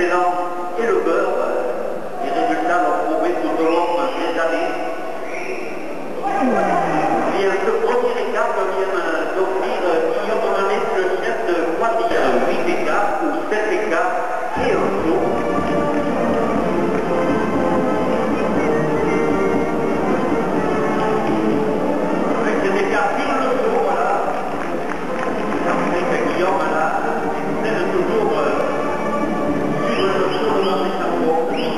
l'excellence et le beurre. Les résultats l'ont prouvé tout au long des années. Bien, ce premier écart vient d'offrir Guillaume Manet, le chef de quadrille, 8 écarts ou 7 écarts et un saut. Avec cet écart sur le saut, voilà. Avec Guillaume, là, c'est toujours sur le saut de Manet Chapeau.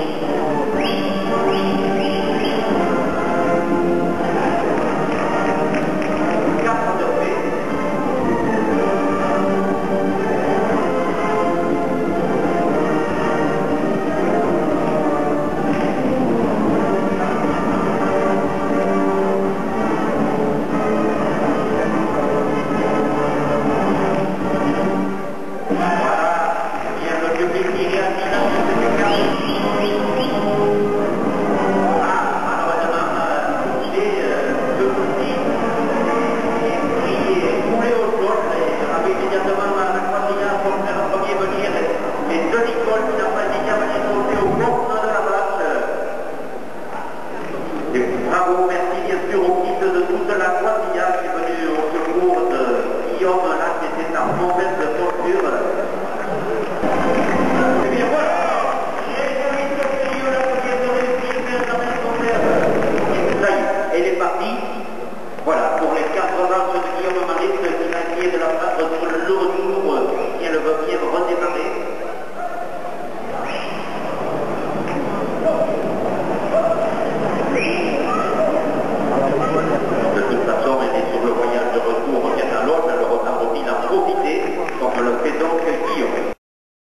Bravo, merci bien sûr au guide de toute la quadrilla qui est venu au secours de Guillaume, là, qui était en mauvaise posture. Et bien voilà, ça y est, elle est partie. Voilà, pour les 4 marches de Guillaume Manet, qui m'a essayé de la battre sur le retour, si elle veut bien redémarrer. De toute façon, elle est sur le voyage de retour bien à l'autre, le retard il a profité, comme le fait donc Guillaume.